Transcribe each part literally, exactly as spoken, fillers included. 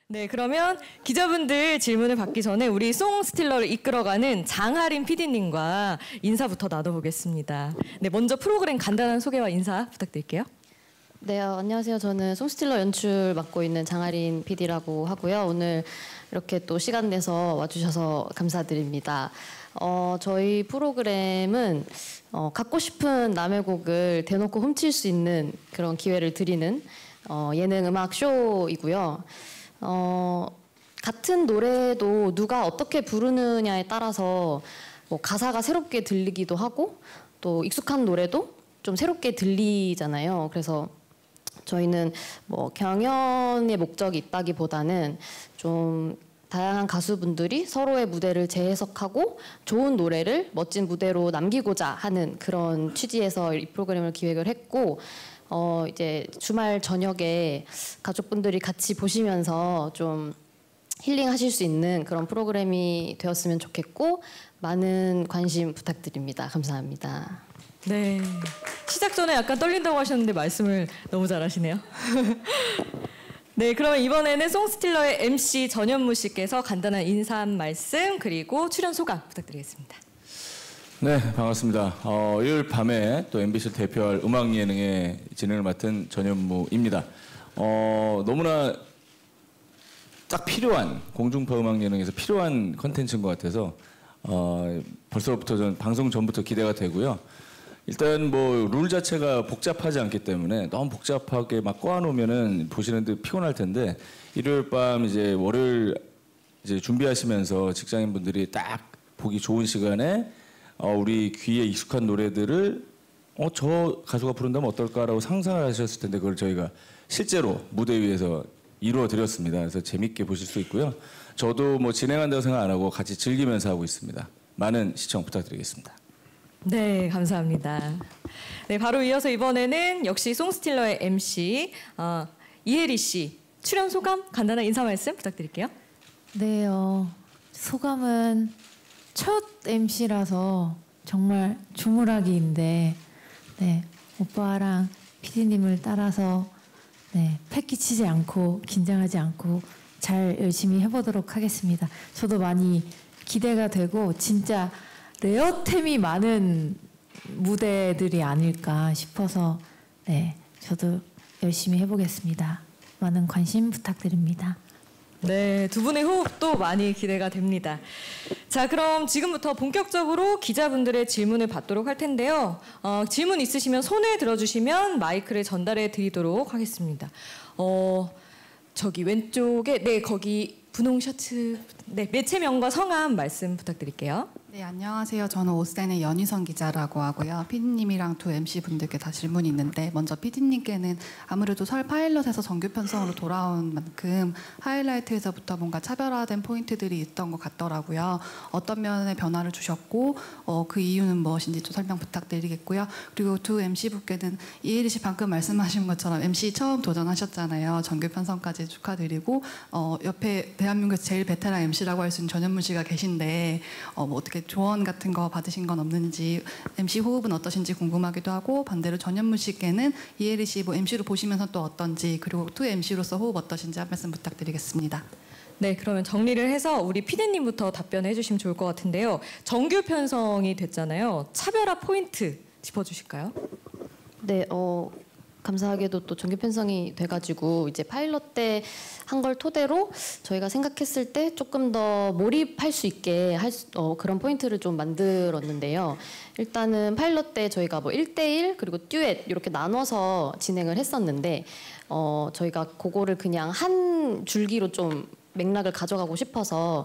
네, 그러면 기자분들 질문을 받기 전에 우리 송스틸러를 이끌어가는 장하린 피디님과 인사부터 나눠보겠습니다. 네, 먼저 프로그램 간단한 소개와 인사 부탁드릴게요. 네, 어, 안녕하세요. 저는 송스틸러 연출 맡고 있는 장하린 피디라고 하고요. 오늘 이렇게 또 시간 내서 와주셔서 감사드립니다. 어, 저희 프로그램은 어, 갖고 싶은 남의 곡을 대놓고 훔칠 수 있는 그런 기회를 드리는 어, 예능 음악 쇼이고요. 어, 같은 노래도 누가 어떻게 부르느냐에 따라서 뭐 가사가 새롭게 들리기도 하고 또 익숙한 노래도 좀 새롭게 들리잖아요. 그래서 저희는 뭐 경연의 목적이 있다기보다는 좀 다양한 가수분들이 서로의 무대를 재해석하고 좋은 노래를 멋진 무대로 남기고자 하는 그런 취지에서 이 프로그램을 기획을 했고, 어 이제 주말 저녁에 가족분들이 같이 보시면서 좀 힐링하실 수 있는 그런 프로그램이 되었으면 좋겠고 많은 관심 부탁드립니다. 감사합니다. 네, 시작 전에 약간 떨린다고 하셨는데 말씀을 너무 잘하시네요. 네, 그럼 이번에는 송스틸러의 엠씨 전현무 씨께서 간단한 인사 한 말씀 그리고 출연 소감 부탁드리겠습니다. 네, 반갑습니다. 어, 일요일 밤에 또 엠비씨를 대표할 음악 예능의 진행을 맡은 전현무입니다. 어, 너무나 딱 필요한 공중파 음악 예능에서 필요한 컨텐츠인 것 같아서 어, 벌써부터 전 방송 전부터 기대가 되고요. 일단 뭐 룰 자체가 복잡하지 않기 때문에 너무 복잡하게 막 꼬아놓으면은 보시는데 피곤할 텐데 일요일 밤 이제 월요일 이제 준비하시면서 직장인분들이 딱 보기 좋은 시간에 어, 우리 귀에 익숙한 노래들을 어, 저 가수가 부른다면 어떨까라고 상상을 하셨을 텐데 그걸 저희가 실제로 무대 위에서 이루어 드렸습니다. 그래서 재밌게 보실 수 있고요. 저도 뭐 진행한다고 생각 안 하고 같이 즐기면서 하고 있습니다. 많은 시청 부탁드리겠습니다. 네, 감사합니다. 네, 바로 이어서 이번에는 역시 송스틸러의 엠씨 어, 이혜리 씨 출연 소감 간단한 인사 말씀 부탁드릴게요. 네, 어, 소감은 첫 엠씨라서 정말 주물하기인데 네, 오빠랑 피디님을 따라서 네, 패 끼치지 않고 긴장하지 않고 잘 열심히 해보도록 하겠습니다. 저도 많이 기대가 되고 진짜 레어템이 많은 무대들이 아닐까 싶어서 네, 저도 열심히 해보겠습니다. 많은 관심 부탁드립니다. 네, 두 분의 호흡도 많이 기대가 됩니다. 자, 그럼 지금부터 본격적으로 기자분들의 질문을 받도록 할 텐데요. 어, 질문 있으시면 손을 들어주시면 마이크를 전달해 드리도록 하겠습니다. 어, 저기 왼쪽에 네, 거기 분홍 셔츠 네, 매체명과 성함 말씀 부탁드릴게요. 네, 안녕하세요. 저는 오센의 연희선 기자라고 하고요. 피디님이랑 두 엠씨 분들께 다 질문이 있는데 먼저 피디님께는 아무래도 설 파일럿에서 정규 편성으로 돌아온 만큼 하이라이트에서부터 뭔가 차별화된 포인트들이 있던 것 같더라고요. 어떤 면의 변화를 주셨고 어, 그 이유는 무엇인지 좀 설명 부탁드리겠고요. 그리고 두 엠씨 분께는 이혜리 씨 방금 말씀하신 것처럼 엠씨 처음 도전하셨잖아요. 정규 편성까지 축하드리고 어, 옆에 대한민국에서 제일 베테랑 엠씨라고 할 수 있는 전현무 씨가 계신데 어, 뭐 어떻게 조언 같은 거 받으신 건 없는지 엠씨 호흡은 어떠신지 궁금하기도 하고 반대로 전현무 씨께는 이혜리 씨 뭐 엠씨로 보시면서 또 어떤지 그리고 투 엠씨로서 호흡 어떠신지 한 말씀 부탁드리겠습니다. 네, 그러면 정리를 해서 우리 피디님부터 답변해 주시면 좋을 것 같은데요. 정규 편성이 됐잖아요. 차별화 포인트 짚어주실까요? 네, 어, 감사하게도 또 정규 편성이 돼가지고 이제 파일럿 때 한 걸 토대로 저희가 생각했을 때 조금 더 몰입할 수 있게 할 수, 어, 그런 포인트를 좀 만들었는데요. 일단은 파일럿 때 저희가 뭐 일 대일 그리고 듀엣 이렇게 나눠서 진행을 했었는데 어, 저희가 그거를 그냥 한 줄기로 좀 맥락을 가져가고 싶어서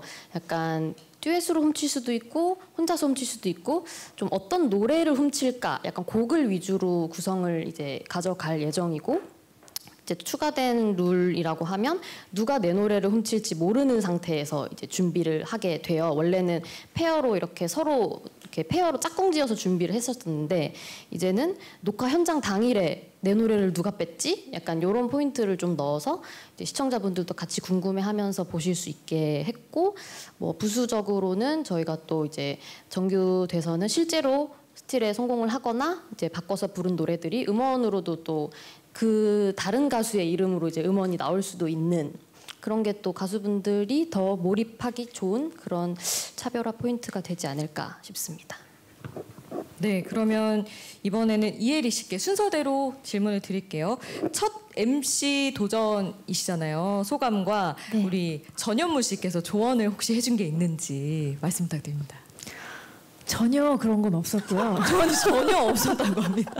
약간 듀엣으로 훔칠 수도 있고 혼자서 훔칠 수도 있고 좀 어떤 노래를 훔칠까 약간 곡을 위주로 구성을 이제 가져갈 예정이고 이제 추가된 룰이라고 하면 누가 내 노래를 훔칠지 모르는 상태에서 이제 준비를 하게 돼요. 원래는 페어로 이렇게 서로 이렇게 페어로 짝꿍지어서 준비를 했었는데 이제는 녹화 현장 당일에 내 노래를 누가 뺐지? 약간 이런 포인트를 좀 넣어서 이제 시청자분들도 같이 궁금해하면서 보실 수 있게 했고 뭐 부수적으로는 저희가 또 이제 정규 돼서는 실제로 스틸에 성공을 하거나 이제 바꿔서 부른 노래들이 음원으로도 또 그 다른 가수의 이름으로 이제 음원이 나올 수도 있는 그런 게 또 가수분들이 더 몰입하기 좋은 그런 차별화 포인트가 되지 않을까 싶습니다. 네, 그러면 이번에는 이혜리 씨께 순서대로 질문을 드릴게요. 첫 엠씨 도전이시잖아요. 소감과 네. 우리 전현무 씨께서 조언을 혹시 해준 게 있는지 말씀 부탁드립니다. 전혀 그런 건 없었고요. 조언이 전혀 없었다고 합니다.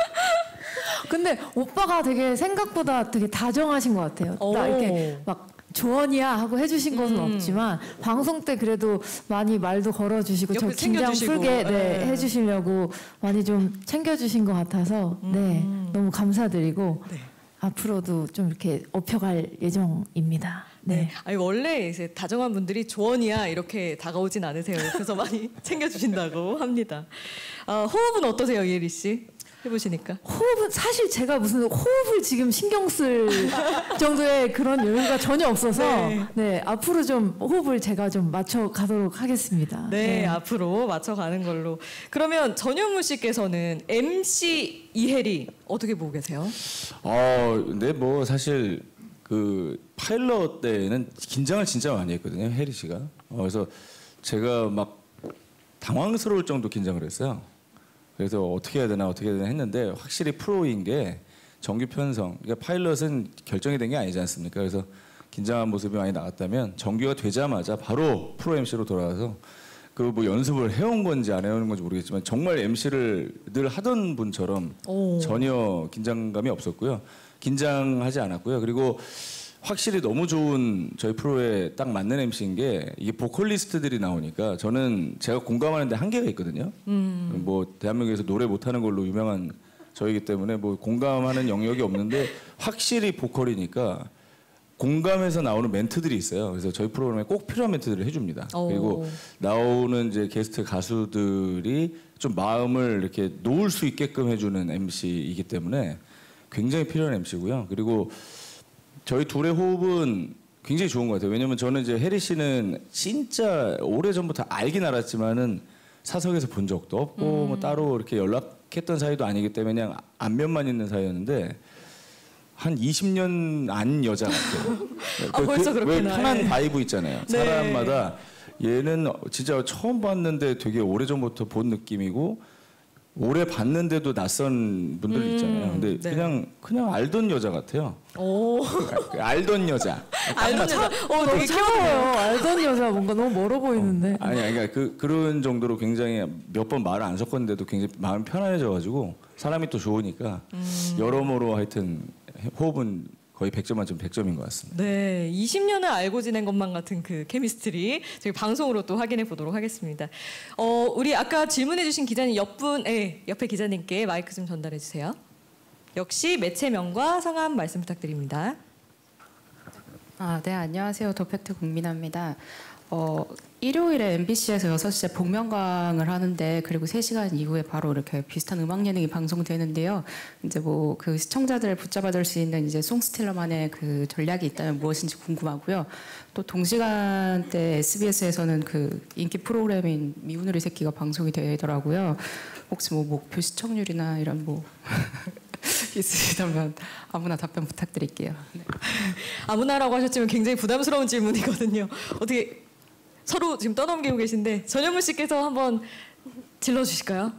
근데 오빠가 되게 생각보다 되게 다정하신 것 같아요. 오. 나 이렇게 막 조언이야 하고 해주신 것은 음. 없지만 방송 때 그래도 많이 말도 걸어주시고 저 옆에 긴장 챙겨주시고. 풀게 네, 네. 해주시려고 많이 좀 챙겨주신 것 같아서 네, 너무 감사드리고 네. 앞으로도 좀 이렇게 업혀갈 예정입니다. 네. 네. 아니 원래 이제 다정한 분들이 조언이야 이렇게 다가오진 않으세요. 그래서 많이 챙겨주신다고 합니다. 어, 호흡은 어떠세요, 이혜리 씨? 해보시니까. 호흡은 사실 제가 무슨 호흡을 지금 신경 쓸 정도의 그런 여유가 전혀 없어서 네. 네, 앞으로 좀 호흡을 제가 좀 맞춰 가도록 하겠습니다. 네, 앞으로 맞춰가는 걸로. 그러면 전현무 씨께서는 엠씨 이혜리 어떻게 보고 계세요? 어, 근데 뭐 사실 그 파일럿 때는 긴장을 진짜 많이 했거든요, 혜리 씨가. 어, 그래서 제가 막 당황스러울 정도 긴장을 했어요. 그래서 어떻게 해야 되나 어떻게 해야 되나 했는데 확실히 프로인 게 정규 편성. 그러니까 파일럿은 결정이 된 게 아니지 않습니까? 그래서 긴장한 모습이 많이 나왔다면 정규가 되자마자 바로 프로 엠씨로 돌아와서 그 뭐 연습을 해온 건지 안 해온 건지 모르겠지만 정말 엠씨를 늘 하던 분처럼 오. 전혀 긴장감이 없었고요. 긴장하지 않았고요. 그리고 확실히 너무 좋은 저희 프로에 딱 맞는 엠씨인 게 이게 보컬리스트들이 나오니까 저는 제가 공감하는데 한계가 있거든요. 음. 뭐 대한민국에서 노래 못하는 걸로 유명한 저이기 때문에 뭐 공감하는 영역이 없는데 확실히 보컬이니까 공감해서 나오는 멘트들이 있어요. 그래서 저희 프로그램에 꼭 필요한 멘트들을 해줍니다. 오. 그리고 나오는 이제 게스트 가수들이 좀 마음을 이렇게 놓을 수 있게끔 해주는 엠씨이기 때문에 굉장히 필요한 엠씨고요. 그리고 저희 둘의 호흡은 굉장히 좋은 것 같아요. 왜냐면 저는 이제 혜리 씨는 진짜 오래 전부터 알긴 알았지만은 사석에서 본 적도 없고 음. 뭐 따로 이렇게 연락했던 사이도 아니기 때문에 그냥 안면만 있는 사이였는데 한 이십 년 안 여자 같아요. 아, 벌써 왜 그렇구나. 편한 네. 바이브 있잖아요. 네. 사람마다 얘는 진짜 처음 봤는데 되게 오래 전부터 본 느낌이고 오래 봤는데도 낯선 분들 음, 있잖아요. 근데 네. 그냥 그냥 알던 여자 같아요. 오. 알던 여자. 알던 여자. 어, 되게 너무 차가워요. 알던 여자 뭔가 너무 멀어 보이는데. 아니, 그러니까 그 그런 정도로 굉장히 몇 번 말을 안 섞었는데도 굉장히 마음이 편안해져가지고 사람이 또 좋으니까 음. 여러모로 하여튼 호흡은 거의 백 점 만점 백 점인 것 같습니다. 네, 이십 년을 알고 지낸 것만 같은 그 케미스트리 저희 방송으로 또 확인해 보도록 하겠습니다. 어, 우리 아까 질문해주신 기자님 옆분에 옆에 기자님께 마이크 좀 전달해 주세요. 역시 매체명과 성함 말씀 부탁드립니다. 아, 네, 안녕하세요. 도팩트 국민아입니다. 어, 일요일에 엠비씨에서 여섯 시에 복면가왕을 하는데 그리고 세 시간 이후에 바로 이렇게 비슷한 음악 예능이 방송되는데요. 이제 뭐 그 시청자들을 붙잡아둘 수 있는 이제 송스틸러만의 그 전략이 있다면 무엇인지 궁금하고요. 또 동시간대 에스비에스에서는 그 인기 프로그램인 미운우리 새끼가 방송이 되더라고요. 혹시 뭐 목표 시청률이나 이런 뭐 있으시다면 아무나 답변 부탁드릴게요. 네. 아무나라고 하셨지만 굉장히 부담스러운 질문이거든요. 어떻게 서로 지금 떠넘기고 계신데 전현무 씨께서 한번 질러주실까요?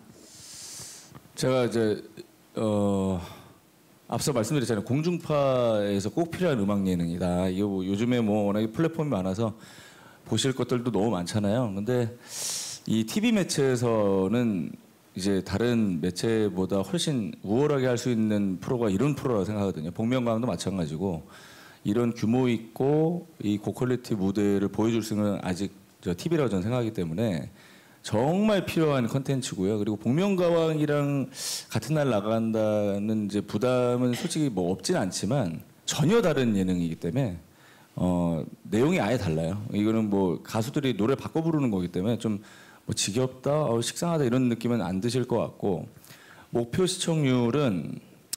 제가 이제 어, 앞서 말씀드렸잖아요. 공중파에서 꼭 필요한 음악 예능이다. 이게 뭐 요즘에 뭐 워낙에 플랫폼이 많아서 보실 것들도 너무 많잖아요. 근데 이 티비 매체에서는 이제 다른 매체보다 훨씬 우월하게 할 수 있는 프로가 이런 프로라고 생각하거든요. 복면가왕도 마찬가지고 이런 규모 있고 이 고퀄리티 무대를 보여줄 수 있는 아직 저 티비라고 저는 생각하기 때문에 정말 필요한 컨텐츠고요. 그리고 복면가왕이랑 같은 날 나간다는 이제 부담은 솔직히 뭐 없진 않지만 전혀 다른 예능이기 때문에 어, 내용이 아예 달라요. 이거는 뭐 가수들이 노래 바꿔 부르는 거기 때문에 좀 뭐 지겹다, 어, 식상하다 이런 느낌은 안 드실 것 같고 목표 시청률은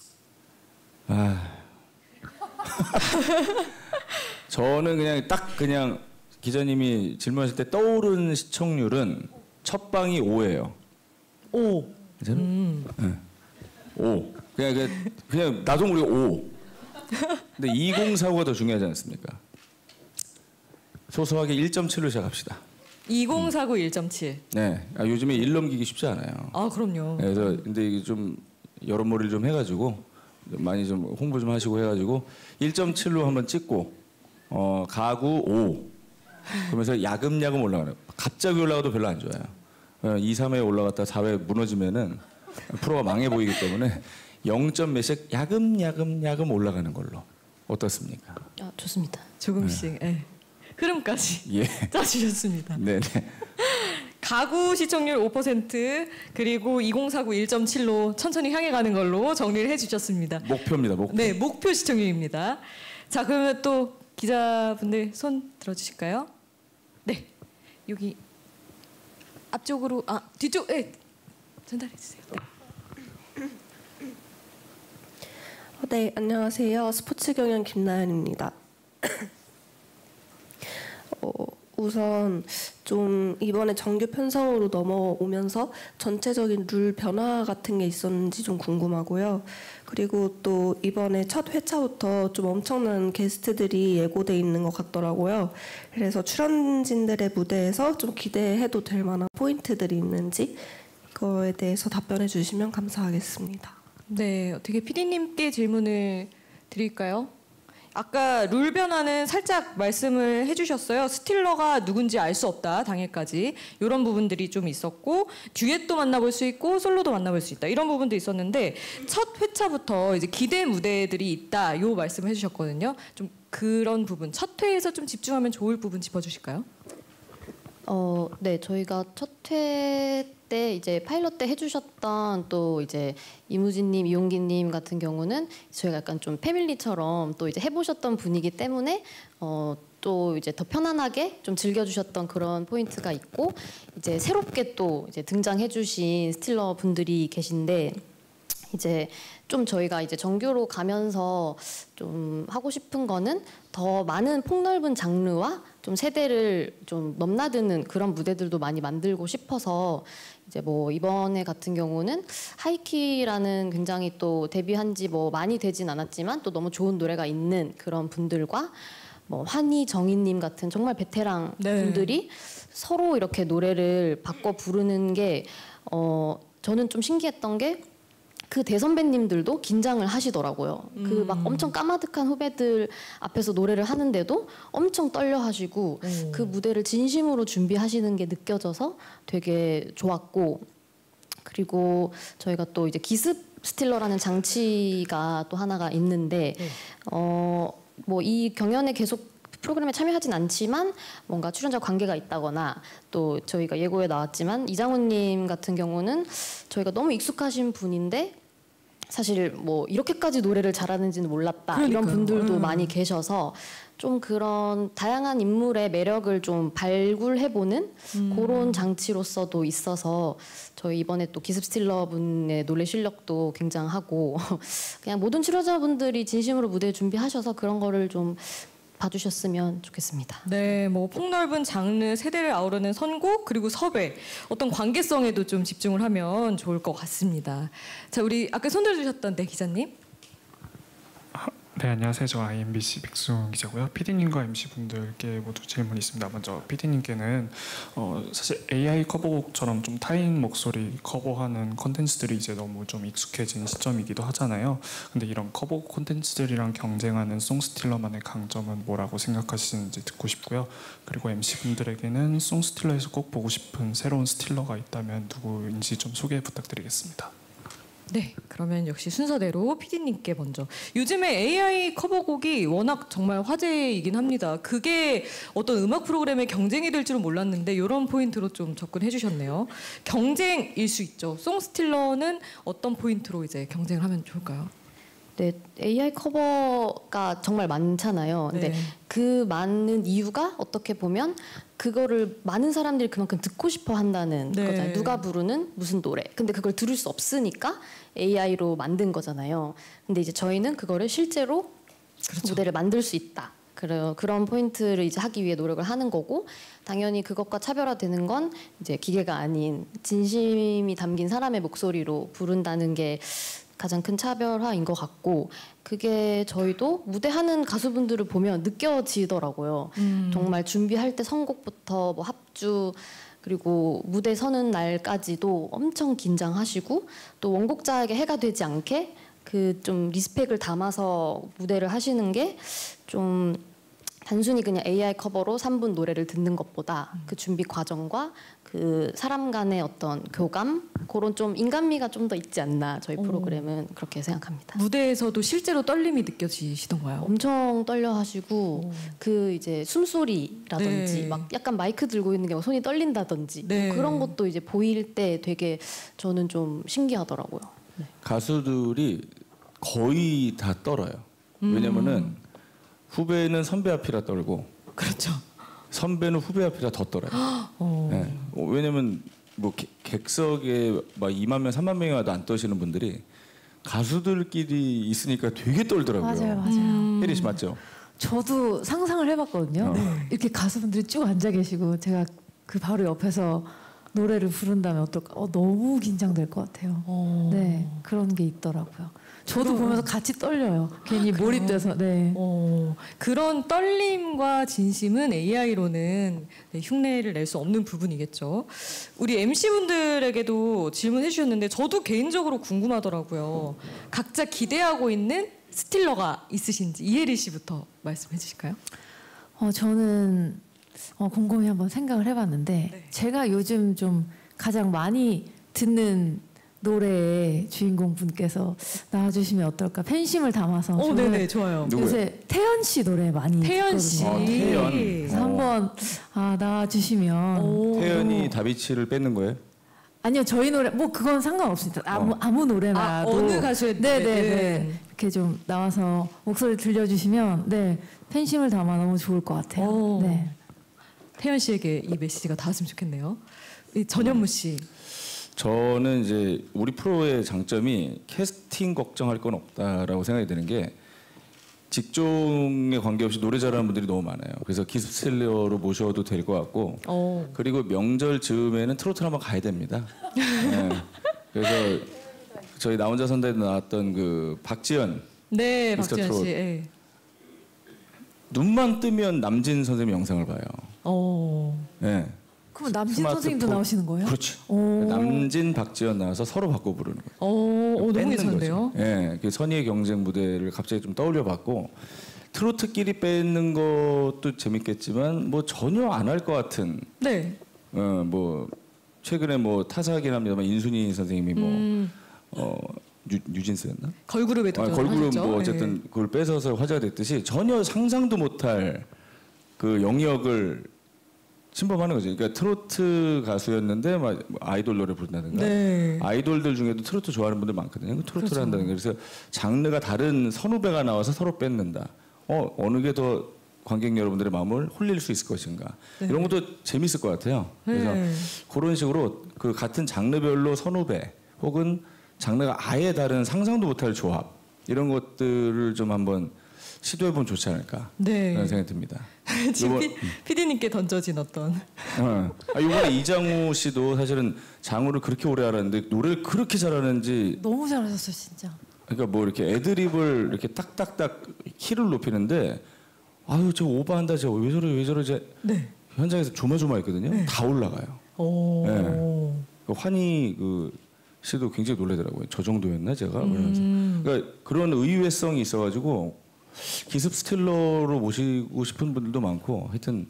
아 저는 그냥 딱 그냥 기자님이 질문하실 때 떠오른 시청률은 첫 방이 오예요. 오. 괜찮아? 음. 네. 오. 그냥 그냥, 그냥 나도 모르게 오. 근데 이공사구가 더 중요하지 않습니까? 소소하게 일 점 칠로 시작합시다. 이공사구 일 점 칠. 네, 아, 요즘에 일 넘기기 쉽지 않아요. 아 그럼요. 네, 그래서 근데 이게 좀 여론몰이를 좀 해가지고 많이 좀 홍보 좀 하시고 해가지고 일 점 칠로 한번 찍고 어, 가구 오 그러면서 야금야금 올라가는. 갑자기 올라가도 별로 안 좋아요. 이, 삼 회 올라갔다 사 회 무너지면은 프로가 망해 보이기 때문에 영 점 몇씩 야금야금 야금 올라가는 걸로 어떻습니까? 아, 좋습니다. 조금씩 예. 흐름까지 예. 짜주셨습니다. 네네. 가구 시청률 오 퍼센트 그리고 이공사구 일 점 칠로 천천히 향해 가는 걸로 정리를 해주셨습니다. 목표입니다. 목표. 네, 목표 시청률입니다. 자, 그러면 또 기자분들 손 들어주실까요? 네, 여기 앞쪽으로 아 뒤쪽 에 전달해 주세요. 네. 네, 안녕하세요. 스포츠 경영 김나연입니다. 어, 우선 좀 이번에 정규 편성으로 넘어오면서 전체적인 룰 변화 같은 게 있었는지 좀 궁금하고요. 그리고 또 이번에 첫 회차부터 좀 엄청난 게스트들이 예고돼 있는 것 같더라고요. 그래서 출연진들의 무대에서 좀 기대해도 될 만한 포인트들이 있는지 그거에 대해서 답변해 주시면 감사하겠습니다. 네, 어떻게 피디님께 질문을 드릴까요? 아까 룰 변화는 살짝 말씀을 해주셨어요. 스틸러가 누군지 알 수 없다, 당일까지. 이런 부분들이 좀 있었고 듀엣도 만나볼 수 있고 솔로도 만나볼 수 있다. 이런 부분도 있었는데 첫 회차부터 이제 기대 무대들이 있다. 요 말씀을 해주셨거든요. 좀 그런 부분, 첫 회에서 좀 집중하면 좋을 부분 짚어주실까요? 어, 네, 저희가 첫 회 때 이제 파일럿 때 해주셨던 또 이제 이무진님, 이용기님 같은 경우는 저희가 약간 좀 패밀리처럼 또 이제 해보셨던 분이기 때문에 어, 또 이제 더 편안하게 좀 즐겨주셨던 그런 포인트가 있고 이제 새롭게 또 이제 등장해주신 스틸러 분들이 계신데 이제 좀 저희가 이제 정규로 가면서 좀 하고 싶은 거는 더 많은 폭넓은 장르와 좀 세대를 좀 넘나드는 그런 무대들도 많이 만들고 싶어서 이제 뭐 이번에 같은 경우는 하이키라는 굉장히 또 데뷔한 지 뭐 많이 되진 않았지만 또 너무 좋은 노래가 있는 그런 분들과 뭐 환희 정희님 같은 정말 베테랑 네. 분들이 서로 이렇게 노래를 바꿔 부르는 게 어 저는 좀 신기했던 게 그 대선배님들도 긴장을 하시더라고요. 음. 그 막 엄청 까마득한 후배들 앞에서 노래를 하는데도 엄청 떨려 하시고 음. 그 무대를 진심으로 준비하시는 게 느껴져서 되게 좋았고 그리고 저희가 또 이제 기습 스틸러라는 장치가 또 하나가 있는데 네. 어, 뭐 이 경연에 계속 프로그램에 참여하진 않지만 뭔가 출연자 관계가 있다거나 또 저희가 예고에 나왔지만 이장훈님 같은 경우는 저희가 너무 익숙하신 분인데 사실 뭐 이렇게까지 노래를 잘하는지는 몰랐다 그러니까요. 이런 분들도 음. 많이 계셔서 좀 그런 다양한 인물의 매력을 좀 발굴해보는 음. 그런 장치로서도 있어서 저희 이번에 또 기습 스틸러 분의 노래 실력도 굉장하고 그냥 모든 출연자분들이 진심으로 무대 준비하셔서 그런 거를 좀 봐주셨으면 좋겠습니다. 네, 뭐 폭넓은 장르, 세대를 아우르는 선곡 그리고 섭외 어떤 관계성에도 좀 집중을 하면 좋을 것 같습니다. 자, 우리 아까 손 들어주셨던 네 기자님. 네, 안녕하세요. 저 아이엠비씨 백수훈 기자고요. 피디님과 엠씨분들께 모두 질문이 있습니다. 먼저 피디님께는 어, 사실 에이아이 커버곡처럼 좀 타인 목소리 커버하는 콘텐츠들이 이제 너무 좀 익숙해진 시점이기도 하잖아요. 근데 이런 커버 콘텐츠들이랑 경쟁하는 송스틸러만의 강점은 뭐라고 생각하시는지 듣고 싶고요. 그리고 엠씨분들에게는 송스틸러에서 꼭 보고 싶은 새로운 스틸러가 있다면 누구인지 좀 소개 부탁드리겠습니다. 네, 그러면 역시 순서대로 피디님께 먼저. 요즘에 에이아이 커버곡이 워낙 정말 화제이긴 합니다. 그게 어떤 음악 프로그램의 경쟁이 될 줄은 몰랐는데 이런 포인트로 좀 접근해 주셨네요. 경쟁일 수 있죠. 송스틸러는 어떤 포인트로 이제 경쟁을 하면 좋을까요? 네, 에이아이 커버가 정말 많잖아요. 근데 네. 그 많은 이유가 어떻게 보면 그거를 많은 사람들이 그만큼 듣고 싶어 한다는 네. 거잖아요. 누가 부르는 무슨 노래. 근데 그걸 들을 수 없으니까 에이아이로 만든 거잖아요. 근데 이제 저희는 그거를 실제로 그렇죠. 무대를 만들 수 있다. 그런 그런 포인트를 이제 하기 위해 노력을 하는 거고 당연히 그것과 차별화되는 건 이제 기계가 아닌 진심이 담긴 사람의 목소리로 부른다는 게 가장 큰 차별화인 것 같고 그게 저희도 무대하는 가수분들을 보면 느껴지더라고요. 음. 정말 준비할 때 선곡부터 뭐 합주 그리고 무대 서는 날까지도 엄청 긴장하시고 또 원곡자에게 해가 되지 않게 그 좀 리스펙을 담아서 무대를 하시는 게 좀 단순히 그냥 에이아이 커버로 삼 분 노래를 듣는 것보다 그 준비 과정과 그 사람 간의 어떤 교감 그런 좀 인간미가 좀 더 있지 않나 저희 프로그램은 그렇게 생각합니다. 무대에서도 실제로 떨림이 느껴지시던가요? 엄청 떨려 하시고 오. 그 이제 숨소리라든지 네. 막 약간 마이크 들고 있는 게 막 손이 떨린다든지 네. 그런 것도 이제 보일 때 되게 저는 좀 신기하더라고요. 가수들이 거의 다 떨어요. 왜냐면은 후배는 선배 앞이라 떨고 그렇죠. 선배는 후배 앞이라 더 떨어요. 어. 네. 왜냐면 뭐 개- 객석에 막 이만 명, 삼만 명이 와도 안 떠시는 분들이 가수들끼리 있으니까 되게 떨더라고요. 맞아요, 맞아요. 음. 혜리 씨 맞죠? 저도 상상을 해봤거든요. 네. 이렇게 가수분들이 쭉 앉아 계시고 제가 그 바로 옆에서 노래를 부른다면 어떨까? 어, 너무 긴장될 것 같아요. 어. 네, 그런 게 있더라고요. 저도 그럼- 보면서 같이 떨려요. 괜히 그래요? 몰입돼서. 네. 어, 그런 떨림과 진심은 에이아이로는 네, 흉내를 낼 수 없는 부분이겠죠. 우리 엠씨분들에게도 질문해 주셨는데 저도 개인적으로 궁금하더라고요. 각자 기대하고 있는 스틸러가 있으신지 이혜리 씨부터 말씀해 주실까요? 어, 저는 어, 곰곰이 한번 생각을 해봤는데 네. 제가 요즘 좀 가장 많이 듣는 노래의 주인공 분께서 나와주시면 어떨까? 팬심을 담아서 어, 저는 네네, 좋아요. 누구예요? 요새 태연 씨 노래 많이 태연 씨. 듣거든요. 아, 태연. 그래서 어. 한번 아, 나와주시면 오. 태연이 다비치를 뺏는 거예요? 아니요 저희 노래 뭐 그건 상관없습니다. 아무 어. 아무 노래나도 아, 어느 가수의 네네네 노래든. 이렇게 좀 나와서 목소리 들려주시면 네 팬심을 담아 너무 좋을 것 같아요. 오. 네. 태연 씨에게 이 메시지가 닿았으면 좋겠네요. 이 전현무 씨. 저는 이제 우리 프로의 장점이 캐스팅 걱정할 건 없다라고 생각이 드는 게 직종에 관계없이 노래 잘하는 분들이 너무 많아요. 그래서 기습 스틸러로 모셔도 될 것 같고 어. 그리고 명절 즈음에는 트로트를 한번 가야 됩니다. 네. 그래서 저희 나 혼자 선다에도 나왔던 그 박지연 네, 미스터 박지현 트롯. 씨. 예. 눈만 뜨면 남진 선생님 영상을 봐요. 어. 네. 그럼 남진 스마트폰. 선생님도 나오시는 거예요? 그렇지. 오. 남진 박지연 나와서 서로 바꿔 부르는 거예요. 어, 어 너무 뺏는 괜찮은데요? 거죠. 예, 그 선의의 경쟁 무대를 갑자기 좀 떠올려봤고 트로트끼리 뺏는 것도 재밌겠지만 뭐 전혀 안 할 것 같은 네. 어, 뭐 최근에 뭐 타사하긴 합니다만 인순이 선생님이 뭐 음, 어, 유, 유진스였나? 걸그룹에 아, 도전을 걸그룹 하셨죠? 뭐 어쨌든 그걸 뺏어서 화제가 됐듯이 전혀 상상도 못할 그 영역을 침범하는 거죠. 그러니까 트로트 가수였는데 막 아이돌 노래 부른다든가 네. 아이돌들 중에도 트로트 좋아하는 분들 많거든요. 그 트로트를 그렇죠. 한다는 게 그래서 장르가 다른 선후배가 나와서 서로 뺏는다. 어 어느 게 더 관객 여러분들의 마음을 홀릴 수 있을 것인가. 네. 이런 것도 재밌을 것 같아요. 그래서 네. 그런 식으로 그 같은 장르별로 선후배 혹은 장르가 아예 다른 상상도 못할 조합 이런 것들을 좀 한번 시도해보면 좋지 않을까 네. 그런 생각이 듭니다. 지금 요번- 피, 피디님께 던져진 어떤 어. 아, 이번에 이장우 씨도 사실은 장우를 그렇게 오래 알았는데 노래를 그렇게 잘하는지 너무 잘하셨어요 진짜. 그러니까 뭐 이렇게 애드립을 이렇게 딱딱딱 키를 높이는데 아유 저 오버한다 저 왜 저래 왜 저러지 네. 현장에서 조마조마했거든요. 다 올라가요. 오. 네. 그 환희 그 씨도 굉장히 놀라더라고요. 저 정도였나 제가 그러면서 음. 그러니까 그런 의외성이 있어가지고 기습 스틸러로 모시고 싶은 분들도 많고 하여튼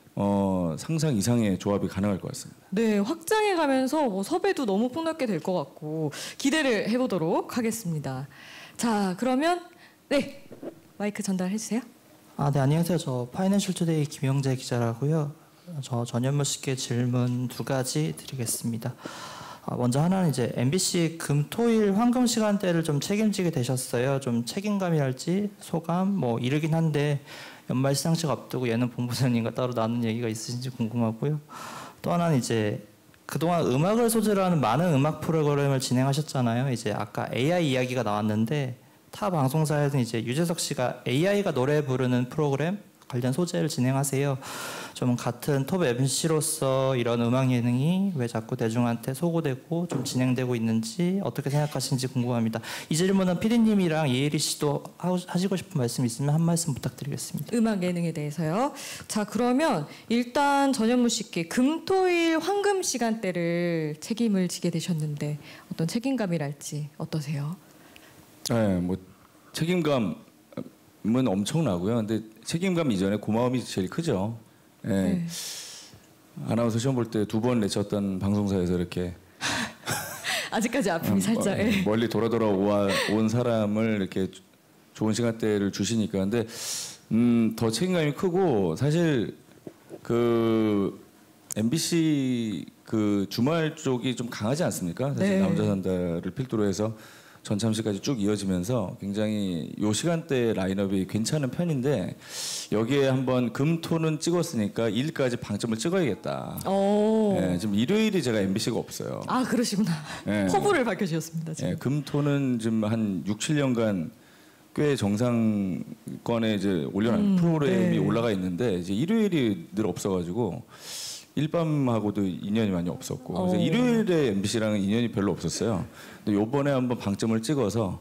어, 상상 이상의 조합이 가능할 것 같습니다. 네, 확장해 가면서 뭐 섭외도 너무 폭넓게 될 것 같고 기대를 해보도록 하겠습니다. 자, 그러면 네 마이크 전달해 주세요. 아, 네, 안녕하세요. 저 파이낸셜 투데이 김영재 기자라고요. 저 전현무 씨께 질문 두 가지 드리겠습니다. 아, 먼저 하나는 이제 엠비씨 금토일 황금 시간대를 좀 책임지게 되셨어요. 좀 책임감이랄지 소감 뭐 이르긴 한데 연말 시상식 앞두고 예능 본부장님과 따로 나눈 얘기가 있으신지 궁금하고요. 또 하나는 이제 그동안 음악을 소재로 하는 많은 음악 프로그램을 진행하셨잖아요. 이제 아까 에이아이 이야기가 나왔는데 타 방송사에서는 이제 유재석 씨가 에이아이가 노래 부르는 프로그램 관련 소재를 진행하세요. 좀 같은 톱 엠씨로서 이런 음악 예능이 왜 자꾸 대중한테 소구되고 좀 진행되고 있는지 어떻게 생각하시는지 궁금합니다. 이 질문은 피디님이랑 이혜리 씨도 하시고 싶은 말씀 있으면 한 말씀 부탁드리겠습니다. 음악 예능에 대해서요. 자, 그러면 일단 전현무 씨께 금토일 황금 시간대를 책임을 지게 되셨는데 어떤 책임감이랄지 어떠세요? 네, 뭐 책임감은 엄청나고요. 근데 책임감 이전에 고마움이 제일 크죠. 예. 네. 아나운서 시험 볼 때 두 번 내쳤던 방송사에서 이렇게 아직까지 아픔이 살짝. 예. 멀리 돌아 돌아 온 사람을 이렇게 좋은 시간대를 주시니까. 근데 음, 더 책임감이 크고 사실 그 엠비씨 그 주말 쪽이 좀 강하지 않습니까? 사실 네. 나 혼자 산다를 필두로 해서 전참시까지 쭉 이어지면서 굉장히 요 시간대 라인업이 괜찮은 편인데 여기에 한번 금토는 찍었으니까 일까지 방점을 찍어야겠다. 오. 네, 지금 일요일이 제가 엠비씨가 없어요. 아, 그러시구나. 네. 포부를 밝혀주셨습니다. 지금. 네, 금토는 지금 한 육, 칠 년간 꽤 정상권에 이제 올려놓은 음, 프로그램이 네. 올라가 있는데 이제 일요일이 늘 없어가지고 일밤하고도 인연이 많이 없었고 그래서 어. 일요일에 엠비씨랑은 인연이 별로 없었어요. 근데 요번에 한번 방점을 찍어서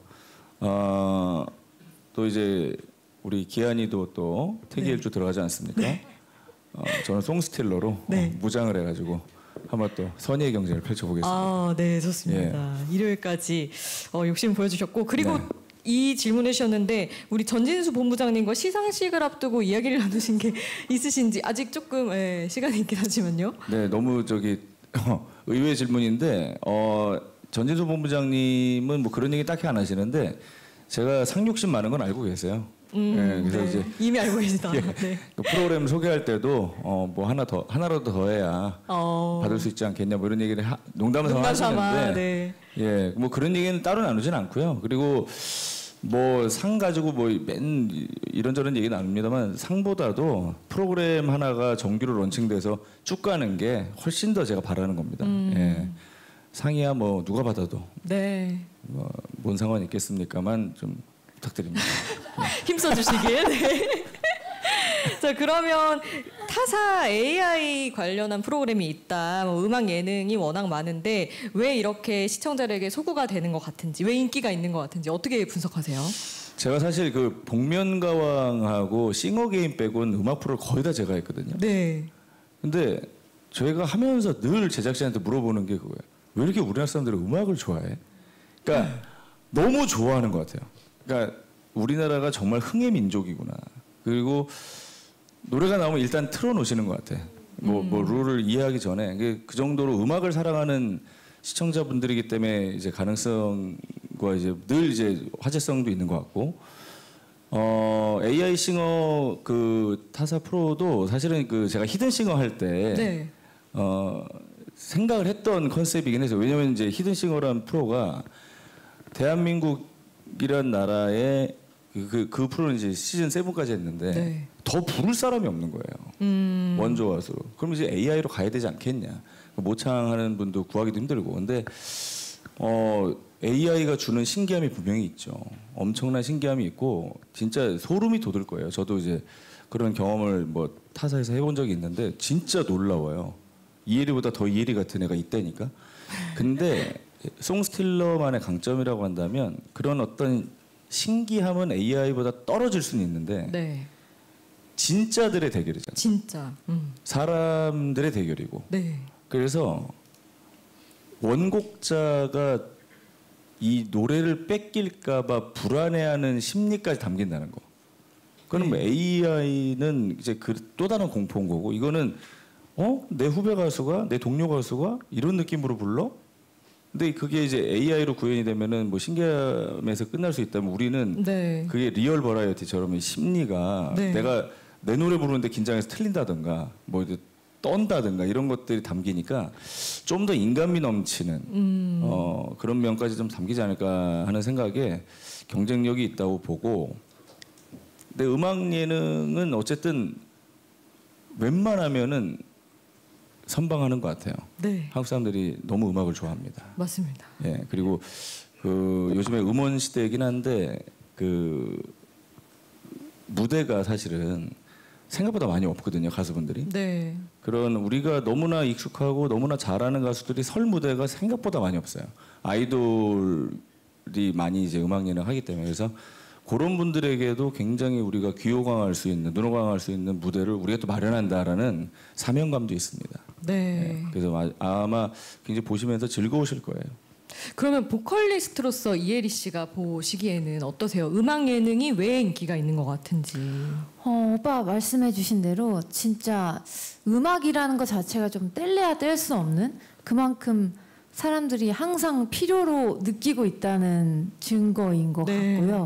어, 또 이제 우리 기한이도 또 태기일주 네. 들어가지 않습니까? 네. 어, 저는 송스틸러로 네. 어, 무장을 해가지고 한번 또 선의의 경쟁을 펼쳐보겠습니다. 아, 네, 좋습니다. 예. 일요일까지 어, 욕심 보여주셨고 그리고 네. 이 질문해 주셨는데 우리 전진수 본부장님과 시상식을 앞두고 이야기를 나누신 게 있으신지 아직 조금 예, 시간이 있긴 하지만요. 네, 너무 저기 어, 의외의 질문인데 어, 전진수 본부장님은 뭐 그런 얘기 딱히 안 하시는데 제가 상욕심 많은 건 알고 계세요. 음, 네, 그래서 네. 이제 이미 알고 계시다. 예, 네. 그 프로그램 소개할 때도 어, 뭐 하나 더 하나라도 더 해야 어. 받을 수 있지 않겠냐 뭐 이런 얘기를 하, 농담 삼아 농담 삼아, 하시는데 네. 예, 뭐 그런 얘기는 따로 나누진 않고요. 그리고 뭐 상 가지고 뭐 맨 이런저런 얘기 나눕니다만 상보다도 프로그램 하나가 정규로 런칭돼서 쭉 가는 게 훨씬 더 제가 바라는 겁니다. 음. 예. 상이야 뭐 누가 받아도 네. 뭐 뭔 상관이 있겠습니까만 좀 부탁드립니다. 힘써 주시길. 네. 자, 그러면 타사 에이아이 관련한 프로그램이 있다. 뭐 음악 예능이 워낙 많은데 왜 이렇게 시청자들에게 소구가 되는 것 같은지, 왜 인기가 있는 것 같은지 어떻게 분석하세요? 제가 사실 그 복면가왕하고 싱어게임 빼고는 음악 프로를 거의 다 제가 했거든요. 네. 근데 저희가 하면서 늘 제작진한테 물어보는 게 그거예요. 왜 이렇게 우리나라 사람들이 음악을 좋아해? 그러니까 너무 좋아하는 것 같아요. 그러니까 우리나라가 정말 흥의 민족이구나. 그리고 노래가 나오면 일단 틀어놓으시는 것 같아. 뭐, 음. 뭐 룰을 이해하기 전에 그, 그 정도로 음악을 사랑하는 시청자분들이기 때문에 이제 가능성과 이제 늘 이제 화제성도 있는 것 같고. 어, 에이아이 싱어 그 타사 프로도 사실은 그 제가 히든싱어 할 때 네. 어, 생각을 했던 컨셉이긴 해서 왜냐면 이제 히든싱어라는 프로가 대한민국이란 나라의 그, 그, 그 프로는 이제 시즌 세븐까지 했는데 네. 더 부를 사람이 없는 거예요. 음. 원조 가수로. 그럼 이제 에이아이로 가야 되지 않겠냐. 모창하는 분도 구하기도 힘들고. 근데 어, 에이아이가 주는 신기함이 분명히 있죠. 엄청난 신기함이 있고 진짜 소름이 돋을 거예요. 저도 이제 그런 경험을 뭐 타사에서 해본 적이 있는데 진짜 놀라워요. 이혜리보다 더 이혜리 같은 애가 있다니까. 근데 송스틸러만의 강점이라고 한다면 그런 어떤 신기함은 에이아이보다 떨어질 수는 있는데 네. 진짜들의 대결이잖아요. 진짜. 음. 사람들의 대결이고. 네. 그래서 원곡자가 이 노래를 뺏길까봐 불안해하는 심리까지 담긴다는 거. 그럼 네. 에이아이는 이제 그 또 다른 공포인 거고 이거는 어? 내 후배 가수가 내 동료 가수가 이런 느낌으로 불러? 근데 그게 이제 에이아이로 구현이 되면은 뭐 신기함에서 끝날 수 있다면 우리는 네. 그게 리얼 버라이어티처럼 심리가 네. 내가 내 노래 부르는데 긴장해서 틀린다든가 뭐 이제 떤다든가 이런 것들이 담기니까 좀 더 인간미 넘치는 음. 어, 그런 면까지 좀 담기지 않을까 하는 생각에 경쟁력이 있다고 보고 근데 음악 예능은 어쨌든 웬만하면은 선방하는 것 같아요. 네. 한국 사람들이 너무 음악을 좋아합니다. 맞습니다. 예, 그리고 그 요즘에 음원 시대이긴 한데 그 무대가 사실은 생각보다 많이 없거든요, 가수분들이. 네. 그런 우리가 너무나 익숙하고 너무나 잘하는 가수들이 설 무대가 생각보다 많이 없어요. 아이돌이 많이 이제 음악 예능 하기 때문에. 그래서 그런 분들에게도 굉장히 우리가 귀호강할 수 있는, 눈호강할 수 있는 무대를 우리가 또 마련한다라는 사명감도 있습니다. 네. 네. 그래서 아마 굉장히 보시면서 즐거우실 거예요. 그러면 보컬리스트로서 이혜리 씨가 보시기에는 어떠세요? 음악 예능이 왜 인기가 있는 것 같은지. 어, 오빠 말씀해주신 대로 진짜 음악이라는 것 자체가 좀 뗄래야 뗄 수 없는 그만큼 사람들이 항상 필요로 느끼고 있다는 증거인 것 네. 같고요.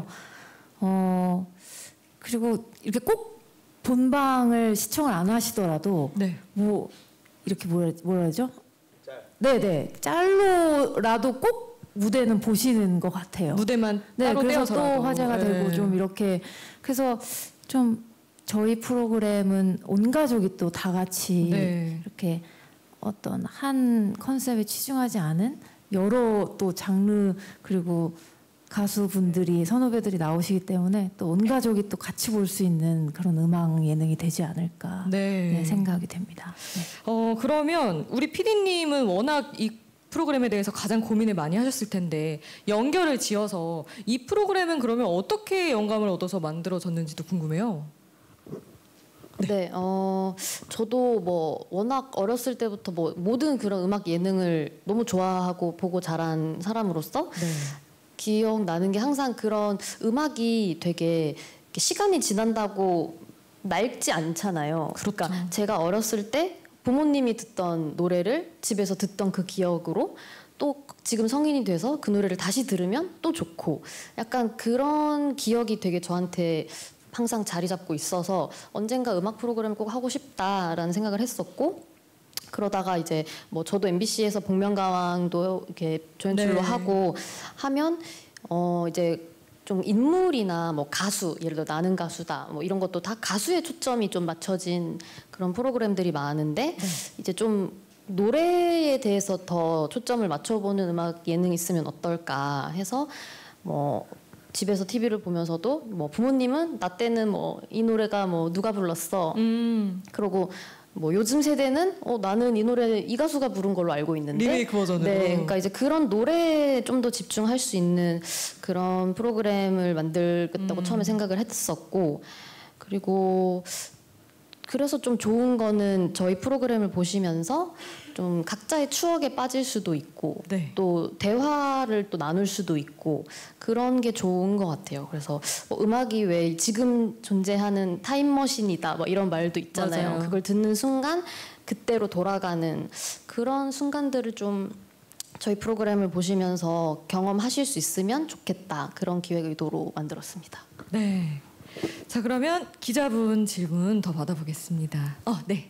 어, 그리고 이렇게 꼭 본방을 시청을 안 하시더라도 네. 뭐 이렇게 뭐라 뭐라 하죠? 네네 짤로라도 꼭 무대는 보시는 것 같아요. 무대만 네, 따로 그래서 떼어서라도. 또 화제가 되고 네. 좀 이렇게 그래서 좀 저희 프로그램은 온 가족이 또 다 같이 네. 이렇게 어떤 한 컨셉에 치중하지 않은 여러 또 장르 그리고 가수분들이 선후배들이 나오시기 때문에 또 온 가족이 또 같이 볼 수 있는 그런 음악 예능이 되지 않을까 네. 네, 생각이 됩니다. 네. 어 그러면 우리 피디님은 워낙 이 프로그램에 대해서 가장 고민을 많이 하셨을 텐데 연결을 지어서 이 프로그램은 그러면 어떻게 영감을 얻어서 만들어졌는지도 궁금해요. 네. 네, 어, 저도 뭐 워낙 어렸을 때부터 뭐 모든 그런 음악 예능을 너무 좋아하고 보고 자란 사람으로서 네. 기억나는 게 항상 그런 음악이 되게 시간이 지난다고 낡지 않잖아요. 그렇죠. 그러니까 제가 어렸을 때 부모님이 듣던 노래를 집에서 듣던 그 기억으로 또 지금 성인이 돼서 그 노래를 다시 들으면 또 좋고 약간 그런 기억이 되게 저한테 항상 자리 잡고 있어서 언젠가 음악 프로그램을 꼭 하고 싶다라는 생각을 했었고 그러다가 이제 뭐 저도 엠비씨에서 복면가왕도 이렇게 조연출로 네. 하고 하면 어 이제 좀 인물이나 뭐 가수 예를 들어 나는 가수다 뭐 이런 것도 다 가수에 초점이 좀 맞춰진 그런 프로그램들이 많은데 네. 이제 좀 노래에 대해서 더 초점을 맞춰보는 음악 예능이 있으면 어떨까 해서 뭐 집에서 티비를 보면서도 뭐 부모님은 나 때는 뭐 이 노래가 뭐 누가 불렀어 음. 그러고 뭐 요즘 세대는 어 나는 이 노래 이 가수가 부른 걸로 알고 있는데 리메이크 버전으로. 네, 그러니까 이제 그런 노래에 좀 더 집중할 수 있는 그런 프로그램을 만들겠다고 음. 처음에 생각을 했었고 그리고 그래서 좀 좋은 거는 저희 프로그램을 보시면서 좀 각자의 추억에 빠질 수도 있고 네. 또 대화를 또 나눌 수도 있고 그런 게 좋은 것 같아요. 그래서 뭐 음악이 왜 지금 존재하는 타임머신이다 뭐 이런 말도 있잖아요. 맞아요. 그걸 듣는 순간 그때로 돌아가는 그런 순간들을 좀 저희 프로그램을 보시면서 경험하실 수 있으면 좋겠다. 그런 기획 의도로 만들었습니다. 네. 자 그러면 기자분 질문 더 받아보겠습니다. 어, 네.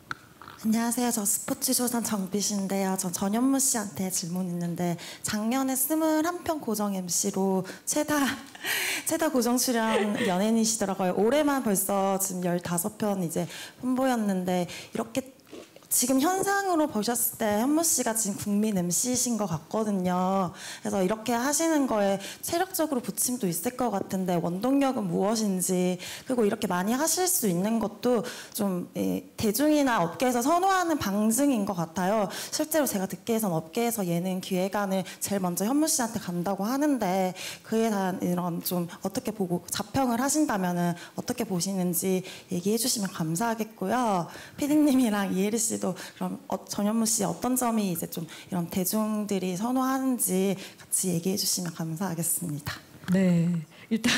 안녕하세요. 저 스포츠조선 정빛인데요. 전 전현무 씨한테 질문 있는데 작년에 스물한 편 고정 엠씨로 최다 최다 고정 출연 연예인이시더라고요. 올해만 벌써 지금 열다섯 편 이제 홍보였는데 이렇게 지금 현상으로 보셨을 때 현무 씨가 지금 국민 엠씨이신 것 같거든요. 그래서 이렇게 하시는 거에 체력적으로 부침도 있을 것 같은데 원동력은 무엇인지 그리고 이렇게 많이 하실 수 있는 것도 좀 예, 대중이나 업계에서 선호하는 방증인 것 같아요. 실제로 제가 듣기에선 업계에서 예능 기획안을 제일 먼저 현무 씨한테 간다고 하는데 그에 대한 이런 좀 어떻게 보고 자평을 하신다면은 어떻게 보시는지 얘기해 주시면 감사하겠고요. 피디님이랑 이혜리 씨 도 그럼 어, 전현무 씨 어떤 점이 이제 좀 이런 대중들이 선호하는지 같이 얘기해 주시면 감사하겠습니다. 네. 일단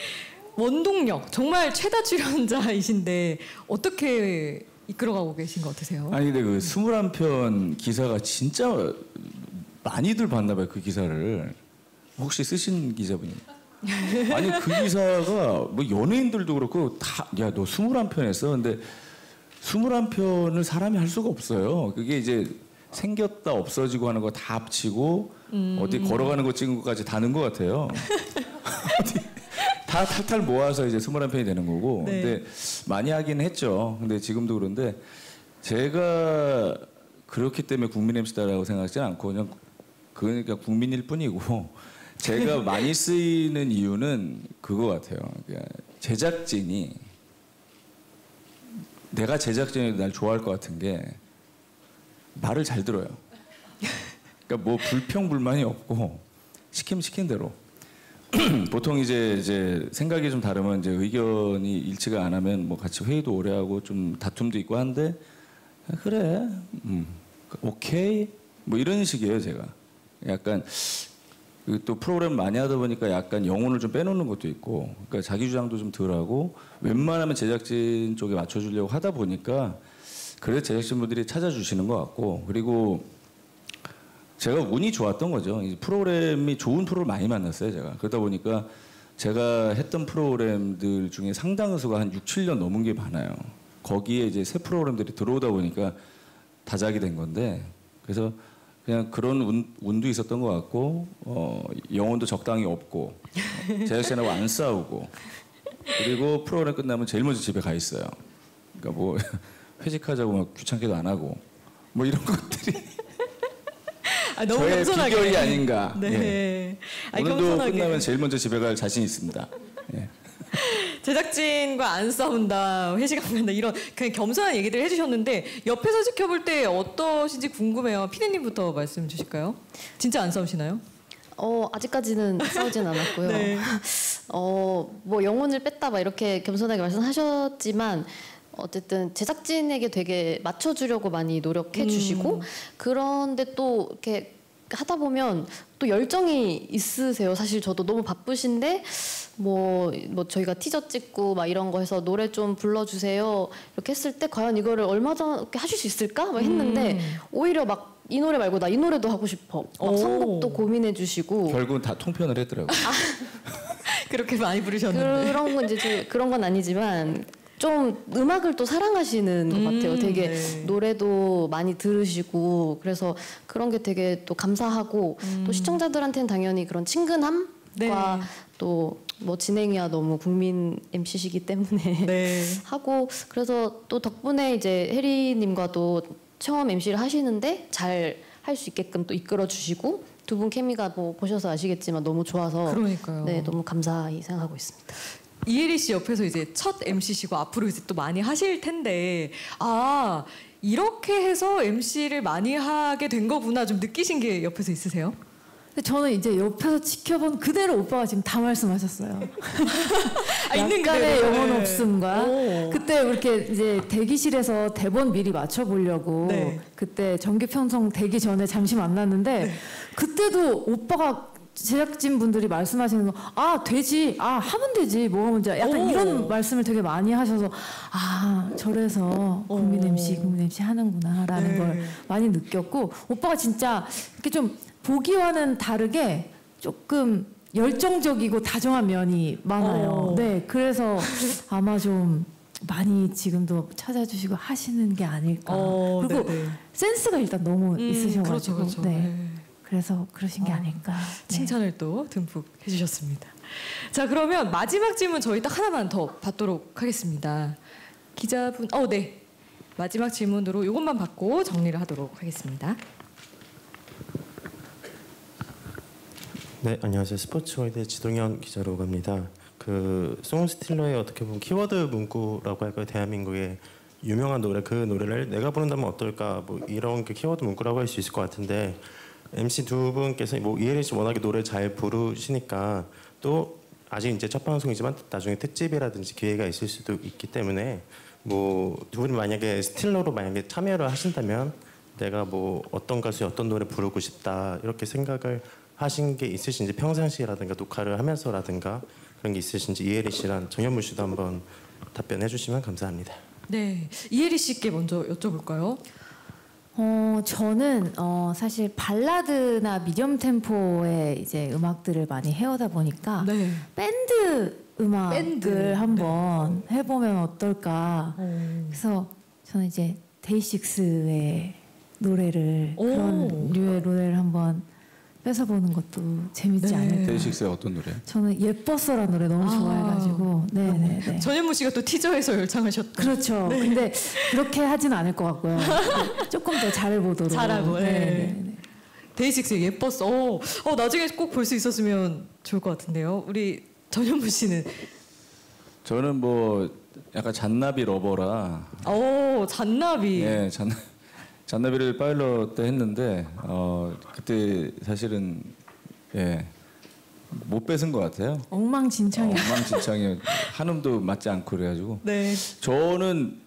원동력 정말 최다 출연자이신데 어떻게 이끌어가고 계신 것 같으세요? 아니 근데 그 스물한 편 기사가 진짜 많이들 봤나 봐요. 그 기사를 혹시 쓰신 기자분이? 아니 그 기사가 뭐 연예인들도 그렇고 다 야 너 스물한 편 했어. 근데 스물한 편을 사람이 할 수가 없어요. 그게 이제 생겼다 없어지고 하는 거 다 합치고 음. 어디 걸어가는 거 찍은 것까지 다 넣은 것 같아요. 다 탈탈 모아서 이제 스물한 편이 되는 거고. 네. 근데 많이 하긴 했죠. 근데 지금도 그런데 제가 그렇기 때문에 국민 엠씨다라고 생각하지 않고 그냥 그러니까 국민일 뿐이고 제가 많이 쓰이는 이유는 그거 같아요. 그러니까 제작진이 내가 제작진이 날 좋아할 것 같은 게 말을 잘 들어요. 그러니까 뭐 불평 불만이 없고 시키면 시킨 대로. 보통 이제 이제 생각이 좀 다르면 이제 의견이 일치가 안 하면 뭐 같이 회의도 오래 하고 좀 다툼도 있고 한데 그래, 음, 오케이, 뭐 이런 식이에요 제가. 약간 또 프로그램 많이 하다 보니까 약간 영혼을 좀 빼놓는 것도 있고, 그러니까 자기 주장도 좀 덜하고 웬만하면 제작진 쪽에 맞춰주려고 하다 보니까 그래서 제작진분들이 찾아주시는 것 같고, 그리고 제가 운이 좋았던 거죠. 프로그램이 좋은 프로를 많이 만났어요, 제가. 그러다 보니까 제가 했던 프로그램들 중에 상당수가 한 육, 칠 년 넘은 게 많아요. 거기에 이제 새 프로그램들이 들어오다 보니까 다작이 된 건데, 그래서 그냥 그런 운, 운도 있었던 것 같고, 어, 영혼도 적당히 없고, 제작진하고 안 싸우고, 그리고 프로그램 끝나면 제일 먼저 집에 가 있어요. 그러니까 뭐 회식하자고 막 귀찮게도 안 하고, 뭐 이런 것들이. 아, 너무 저의 겸손하게. 비결이 아닌가. 네. 예. 아니, 오늘도 겸손하게. 끝나면 제일 먼저 집에 갈 자신 있습니다. 예. 제작진과 안 싸운다, 회식 안 간다 이런 그냥 겸손한 얘기들 해주셨는데 옆에서 지켜볼 때 어떠신지 궁금해요. 피디님부터 말씀 주실까요? 진짜 안 싸우시나요? 어 아직까지는 싸우진 않았고요. 네. 어뭐 영혼을 뺐다 막 이렇게 겸손하게 말씀하셨지만 어쨌든 제작진에게 되게 맞춰주려고 많이 노력해 주시고 음. 그런데 또 이렇게 하다 보면 또 열정이 있으세요. 사실 저도 너무 바쁘신데 뭐, 뭐 저희가 티저 찍고 막 이런 거 해서 노래 좀 불러주세요 이렇게 했을 때 과연 이거를 얼마 전에 하실 수 있을까? 막 했는데 음. 오히려 막 이 노래 말고 나 이 노래도 하고 싶어. 막 오. 선곡도 고민해 주시고 결국은 다 통편을 했더라고요. 그렇게 많이 부르셨는데. 그런 건 이제 저, 그런 건 아니지만 좀 음악을 또 사랑하시는 것 같아요. 음, 되게 네. 노래도 많이 들으시고 그래서 그런 게 되게 또 감사하고 음. 또 시청자들한테는 당연히 그런 친근함과 네. 또 뭐 진행이야 너무 국민 엠씨시기 때문에 네. 하고 그래서 또 덕분에 이제 혜리님과도 처음 엠씨를 하시는데 잘 할 수 있게끔 또 이끌어 주시고 두 분 케미가 뭐 보셔서 아시겠지만 너무 좋아서 그러니까요. 네 너무 감사히 생각하고 있습니다. 이혜리 씨 옆에서 이제 첫 엠씨시고 앞으로 이제 또 많이 하실 텐데 아 이렇게 해서 엠씨를 많이 하게 된 거구나 좀 느끼신 게 옆에서 있으세요? 근데 저는 이제 옆에서 지켜본 그대로 오빠가 지금 다 말씀하셨어요. 아, 있는 약간의 그대로. 영혼 네. 없음과 오. 그때 이렇게 이제 대기실에서 대본 미리 맞춰보려고 네. 그때 정규 편성 되기 전에 잠시 만났는데 네. 그때도 오빠가 제작진 분들이 말씀하시는 거 아 되지 아 하면 되지 뭐가 문제야 약간 오. 이런 말씀을 되게 많이 하셔서 아 저래서 국민 오. 엠씨 국민 엠씨 하는구나라는 네. 걸 많이 느꼈고 오빠가 진짜 이렇게 좀 보기와는 다르게 조금 열정적이고 다정한 면이 많아요. 오. 네, 그래서 아마 좀 많이 지금도 찾아주시고 하시는 게 아닐까. 어, 그리고 네네. 센스가 일단 너무 음, 있으셔가지고, 그렇죠, 그렇죠. 네, 네. 그래서 그러신 게 어, 아닐까. 네. 칭찬을 또 듬뿍 해주셨습니다. 자 그러면 마지막 질문 저희 딱 하나만 더 받도록 하겠습니다. 기자분, 어 네. 마지막 질문으로 이것만 받고 정리를 하도록 하겠습니다. 네, 안녕하세요. 스포츠월드 지동현 기자라고 합니다. 그 송스틸러의 어떻게 보면 키워드 문구라고 할까요? 대한민국의 유명한 노래 그 노래를 내가 부른다면 어떨까? 뭐 이런 그 키워드 문구라고 할 수 있을 것 같은데 엠씨 두 분께서 뭐 이혜리 씨 워낙에 노래 잘 부르시니까 또 아직 이제 첫 방송이지만 나중에 특집이라든지 기회가 있을 수도 있기 때문에 뭐 두 분이 만약에 스틸러로 만약에 참여를 하신다면 내가 뭐 어떤 가수의 어떤 노래 부르고 싶다 이렇게 생각을 하신 게 있으신지 평상시라든가 녹화를 하면서라든가 그런 게 있으신지 이혜리 씨랑 정현무 씨도 한번 답변해 주시면 감사합니다. 네, 이혜리 씨께 먼저 여쭤볼까요? 어, 저는 어, 사실 발라드나 미디엄 템포의 이제 음악들을 많이 해오다 보니까 네. 밴드 음악을 밴드. 한번 해보면 어떨까. 어. 그래서 저는 이제 데이식스의 노래를 오. 그런 류의 노래를 한번 뺏어보는 것도 재밌지 네. 않을까. 데이식스의 어떤 노래? 저는 예뻤어라는 노래 너무 아. 좋아해가지고 네네네. 전현무 씨가 또 티저에서 열창하셨던. 그렇죠. 네. 근데 그렇게 하진 않을 것 같고요. 조금 더 잘해보도록. 잘하고. 네. 네네네. 데이식스의 예뻤어. 어, 어 나중에 꼭 볼 수 있었으면 좋을 것 같은데요. 우리 전현무 씨는 저는 뭐 약간 잔나비 러버라. 오, 잔나비. 예, 잔 잔나비를 파일럿 때 했는데 어 그때 사실은 예. 못 뺏은 것 같아요. 엉망진창이요. 어, 엉망진창이요. 한음도 맞지 않고 그래가지고. 네. 저는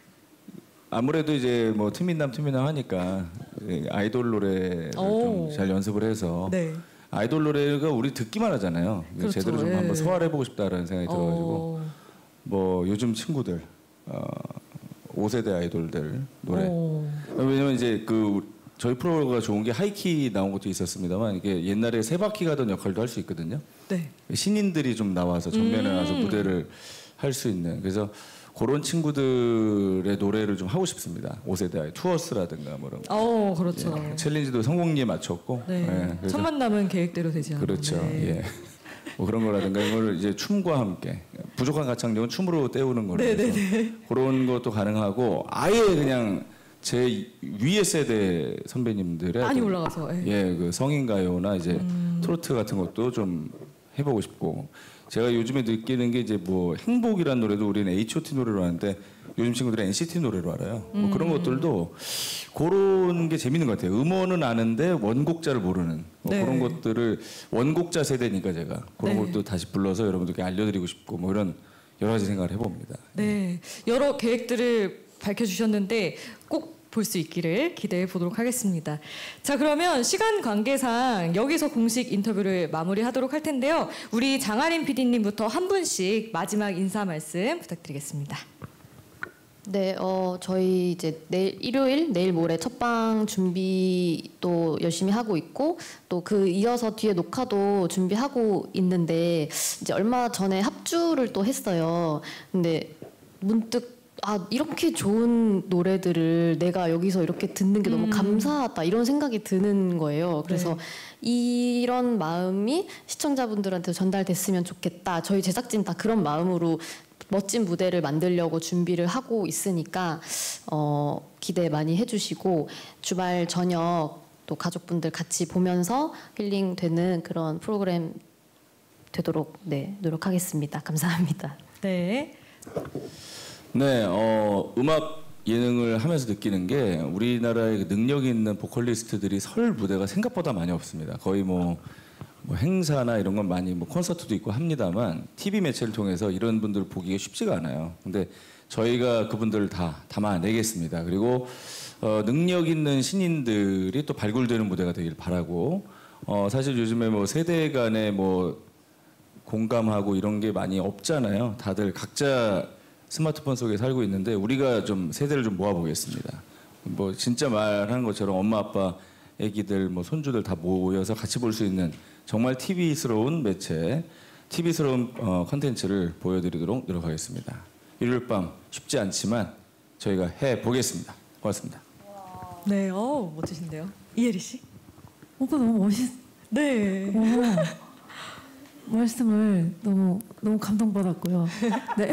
아무래도 이제 뭐 틈민남 틈민남 하니까 아이돌 노래를 좀 잘 연습을 해서 네. 아이돌 노래가 우리 듣기만 하잖아요. 그렇죠. 제대로 좀 예. 한번 소화해보고 싶다라는 생각이 들어가지고 어. 뭐 요즘 친구들 어, 오 세대 아이돌들 노래. 어. 왜냐면 이제 그 저희 프로가 좋은 게 하이키 나온 것도 있었습니다만 이게 옛날에 세 바퀴 가던 역할도 할 수 있거든요. 네. 신인들이 좀 나와서 전면에 음. 나와서 무대를 할 수 있는 그래서 그런 친구들의 노래를 좀 하고 싶습니다. 오 세대 아이 투어스라든가 뭐 이런 거. 어, 그렇죠. 예, 챌린지도 성공리에 맞췄고. 네. 예, 그래서- 첫 만남은 계획대로 되지 않는. 그렇죠. 네. 예. 뭐 그런 거라든가 이걸 이제 춤과 함께 부족한 가창력은 춤으로 때우는 거라서 네네네. 그런 것도 가능하고 아예 그냥 제 위의 세대 선배님들의 많이 어떤 올라가서. 예. 예, 그 성인 가요나 이제 음. 트로트 같은 것도 좀 해보고 싶고 제가 요즘에 느끼는 게 이제 뭐 행복이라는 노래도 우리는 에이치 오 티 노래로 하는데 요즘 친구들은 엔 시 티 노래로 알아요. 뭐 음. 그런 것들도 그런 게 재밌는 것 같아요. 음원은 아는데 원곡자를 모르는 뭐 네. 그런 것들을 원곡자 세대니까 제가 그런 네. 것도 다시 불러서 여러분들께 알려드리고 싶고 뭐 이런 여러 가지 생각을 해봅니다. 네, 여러 계획들을 밝혀주셨는데 꼭 볼 수 있기를 기대해 보도록 하겠습니다. 자, 그러면 시간 관계상 여기서 공식 인터뷰를 마무리하도록 할 텐데요. 우리 장아린 피디님부터 한 분씩 마지막 인사 말씀 부탁드리겠습니다. 네, 어, 저희 이제 내일 일요일, 내일 모레 첫방 준비 또 열심히 하고 있고 또 그 이어서 뒤에 녹화도 준비하고 있는데 이제 얼마 전에 합주를 또 했어요. 근데 문득 아 이렇게 좋은 노래들을 내가 여기서 이렇게 듣는 게 너무 음. 감사하다 이런 생각이 드는 거예요. 그래서 네. 이런 마음이 시청자분들한테 전달됐으면 좋겠다. 저희 제작진 다 그런 마음으로 멋진 무대를 만들려고 준비를 하고 있으니까 어, 기대 많이 해주시고 주말 저녁 또 가족분들 같이 보면서 힐링되는 그런 프로그램 되도록 네 노력하겠습니다. 감사합니다. 네. 네, 어, 음악 예능을 하면서 느끼는 게 우리나라의 능력 있는 보컬리스트들이 설 무대가 생각보다 많이 없습니다. 거의 뭐, 뭐 행사나 이런 건 많이 뭐 콘서트도 있고 합니다만 티비 매체를 통해서 이런 분들을 보기가 쉽지가 않아요. 근데 저희가 그분들을 다 담아내겠습니다. 그리고 어, 능력 있는 신인들이 또 발굴되는 무대가 되길 바라고 어, 사실 요즘에 뭐 세대 간에 뭐 공감하고 이런 게 많이 없잖아요. 다들 각자 스마트폰 속에 살고 있는데 우리가 좀 세대를 좀 모아보겠습니다. 뭐 진짜 말한 것처럼 엄마 아빠 애기들 뭐 손주들 다 모여서 같이 볼 수 있는 정말 티비스러운 매체 티비스러운 어, 컨텐츠를 보여드리도록 노력하겠습니다. 일요일 밤 쉽지 않지만 저희가 해보겠습니다. 고맙습니다. 네, 어 멋지신데요. 이혜리 씨. 오빠 너무 멋있. 네. 오, 말씀을 너무 너무 감동받았고요. 네.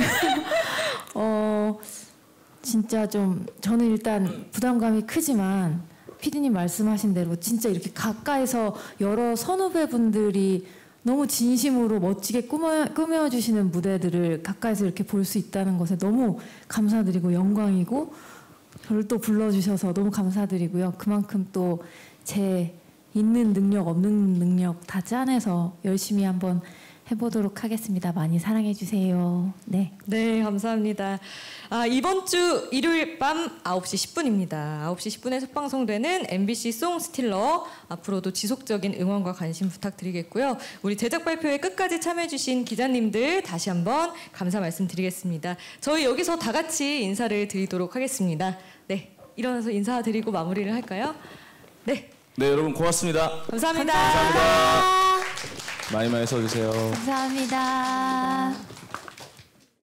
어 진짜 좀 저는 일단 부담감이 크지만 피디님 말씀하신 대로 진짜 이렇게 가까이서 여러 선후배분들이 너무 진심으로 멋지게 꾸며, 꾸며주시는 무대들을 가까이서 이렇게 볼 수 있다는 것에 너무 감사드리고 영광이고 저를 또 불러주셔서 너무 감사드리고요. 그만큼 또 제 있는 능력 없는 능력 다 짜내서 열심히 한번 해보도록 하겠습니다. 많이 사랑해 주세요. 네. 네, 감사합니다. 아, 이번 주 일요일 밤 아홉 시 십 분입니다. 아홉 시 십 분에 첫 방송되는 엠비씨 송스틸러 앞으로도 지속적인 응원과 관심 부탁드리겠고요. 우리 제작 발표에 끝까지 참여해 주신 기자님들 다시 한번 감사 말씀드리겠습니다. 저희 여기서 다 같이 인사를 드리도록 하겠습니다. 네, 일어나서 인사드리고 마무리를 할까요? 네. 네, 여러분 고맙습니다. 감사합니다. 감사합니다. 많이 많이 써주세요. 감사합니다.